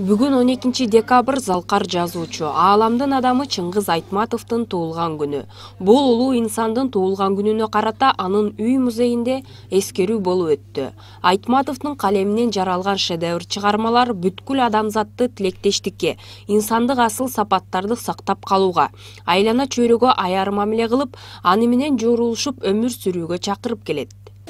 Бүгүн 12 декабр Залкар жазуучу, ааламдын адамы Чыңгыз Айтматовдун туулган күнү. Бул улуу инсандын туулган күнүнө карата анын үй музейинде эскерүү болуп өттү. Айтматовдун калеминен жаралган шедевр чыгармалар бүткүл адамзатты тилектештикке, инсандык асыл сапаттарды сактап калууга, айлана чөйрөгө аяр мамиле кылып, аны менен жоорулушуп өмүр сүрүүгө чакырып келет.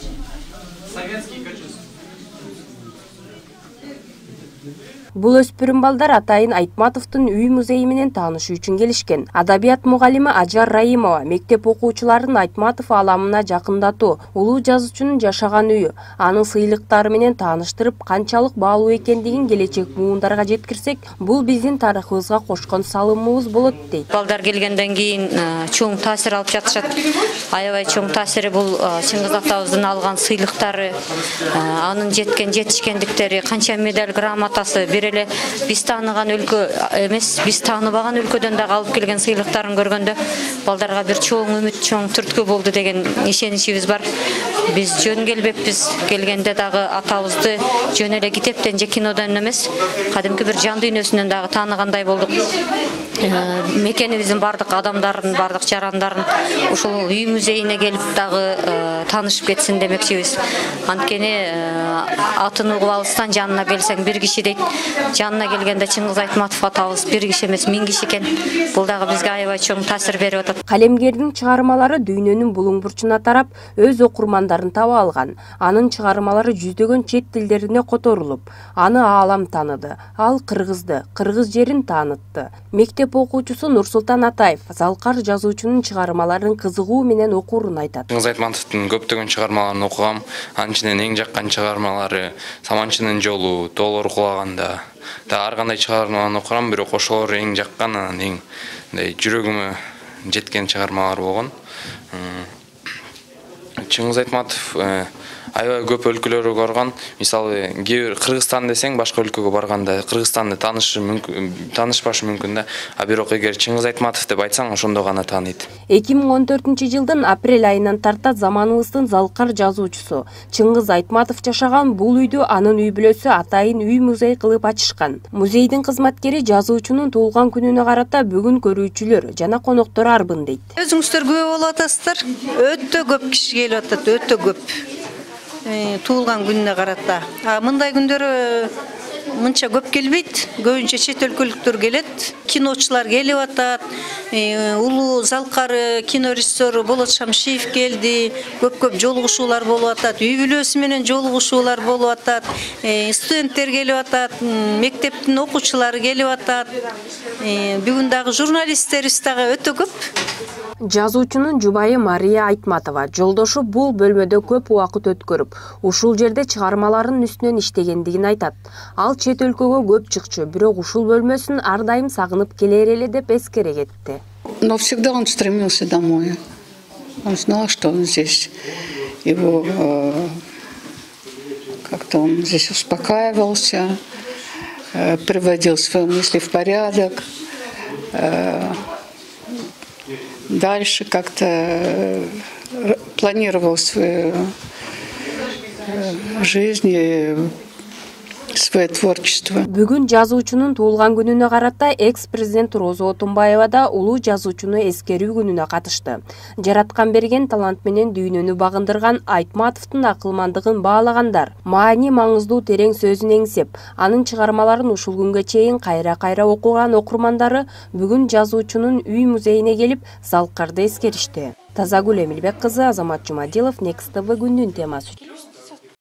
Бул өспүрүм балдар атайын Айтматовдун үй музейи менен таанышуу үчүн келишкен. Адабият мугалими Ажар Раимова мектеп окуучуларын Айтматов ааламына жакындатуу, улуу жазуучунун жашаган үйү, анын сыйлыктары менен тааныштырып, канчалык баалуу экендигин келечек муундарга жеткирсек, бул биздин тарыхыбызга кошкон салымыбыз болот дейт. Балдар келгенден кийин чоң таасир алып жатышат. Аябай чоң таасири бул Чыңгыз атабыздын алган сыйлыктары, анын жетишкендиктери, канча медаль, грамотасы, эле биз тааныган өлкө эмес, биз тааныбаган өлкөдөн дагы алып келген сыйлыктарын көргөндө балдарга бир чоң үмүт, чоң түрткү болду деген ишеничибиз бар. Биз жөн келбеппиз, келгенде дагы атабызды жөн эле китептен же кинодон эмес, кадимки бир жан дүйнөсүнөн дагы тааныгандай болдук. Мекенибиздин бардык адамдарын, бардык жарандарын ушул үй музейине келип дагы таанышып кетсин демекчибиз. Анткени атын угуп алыстан жанына келсең бир киши дейт. Жанына келгенде Чыңгыз Айтматов атабыз бир киши эмес, 1000 киши экен. Бул дагы бизге аябай чоң таасир берип атат. Калемгердин чыгармалары дүйнөнүн булуң бурчуна тарап, өз окурмандарын таба алган. Анын чыгармалары жүздөгөн чет тилдерине которулуп, аны аалам тааныды. Ал кыргызды, кыргыз жерин таанытты. Мектеп окуучусу Нурсултан Атаев Залкар жазуучунун чыгармаларын кызыгуу менен окуурун айтат. Чыңгыз Айтматовдун көптөгөн чыгармаларын окугам. Анын ичинен эң жаккан чыгармалары Саманчынын жолу, Тоолор кулаганда. Ар кандай чыгармаларын окугам, бирок ошолор эң жаккан, анан эң жүрөгүмө жеткен чыгармалар болгон. Чыңгыз Айтматов аябай көп өлкөлөргө барган. Мисалы, Кыргызстан десең, башка өлкөгө барганда Кыргызстанды таанышпашы мүмкүн да. Бирок эгер Чыңгыз Айтматов деп айтсаң, ошондо гана тааныйт. 2014-жылдын апрель айынан тарта заманыбыздын Залкар жазуучусу Чыңгыз Айтматов жашаган бул үйдү анын үй бүлөсү атайын үй музей кылып ачышкан. Музейдин кызматкери жазуучунун туулган күнүнө карата бүгүн көрүүчүлөр жана коноктор арбын дейт. Өзүңүздөр күбө болуп атасыздар. Өтө көп киши келип атат, өтө көп. Туулган күнүнө карата. Мындай күндөрү мынча көп келбейт. Көбүнчө чет өлкөлүктөр келет. Киночулар келип атат. Улуу Залкар кино режиссеру Болот Шамшиев келди. Көп жолугушуулар болуп атат. Үй бүлөсү менен жолугушуулар болуп атат. Студенттер келип атат. Мектептин окуучулары келип атат. Бүгүн дагы журналисттерибиз дагы өтө көп. Жазуучунун жубайы Мария Айтматова жолдошу бул бөлмөдө көп убакыт өткөрүп, ушул жерде чыгармаларынын үстүнөн иштегендигин айтат. Ал чет өлкөгө көп чыкчу, бирок ушул бөлмөсүн ар дайым сагынып келер эле деп эскере кетти. Но всегда он стремился домой. Он знал, что он здесь. Его как-то он здесь успокаивался, приводил свои мысли в порядок. Дальше как-то планировал свою жизнь, свое творчество. Бүгүн жазуучунун туулган күнүнө карата экс-президент Роза Отунбаева да улуу жазуучуну эскерүү күнүнө катышты. Жараткан берген талант менен дүйнөнү багындырган Айтматовдун акылмандыгын баалагандар, маани маңыздуу терең сөзүн эңсеп, анын чыгармаларын ушул күнгө чейин кайра окуган окурмандары бүгүн жазуучунун үй музейине келип, Залкарды эскеришти. Тазагүл Эмилбек кызы, Азамат Жумадилов, Next TV күндүн темасы.